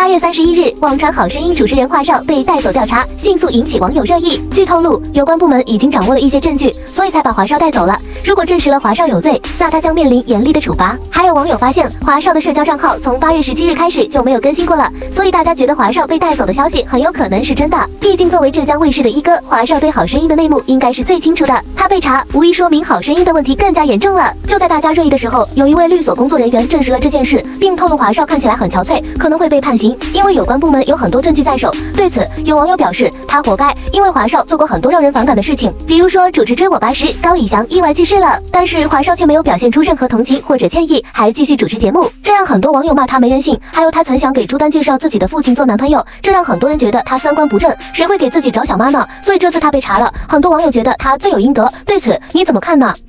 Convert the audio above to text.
8月31日，网传《好声音》主持人华少被带走调查，迅速引起网友热议。据透露，有关部门已经掌握了一些证据，所以才把华少带走了。如果证实了华少有罪，那他将面临严厉的处罚。还有网友发现，华少的社交账号从8月17日开始就没有更新过了，所以大家觉得华少被带走的消息很有可能是真的。毕竟作为浙江卫视的一哥，华少对《好声音》的内幕应该是最清楚的。他被查，无疑说明《好声音》的问题更加严重了。就在大家热议的时候，有一位律所工作人员证实了这件事，并透露华少看起来很憔悴，可能会被判刑，因为有关部门有很多证据在手。对此，有网友表示他活该，因为华少做过很多让人反感的事情，比如说主持追我爸时，高以翔意外去世了，但是华少却没有表现出任何同情或者歉意，还继续主持节目，这让很多网友骂他没人性。还有他曾想给朱丹介绍自己的父亲做男朋友，这让很多人觉得他三观不正，谁会给自己找小妈呢？所以这次他被查了，很多网友觉得他罪有应得。对此你怎么看呢？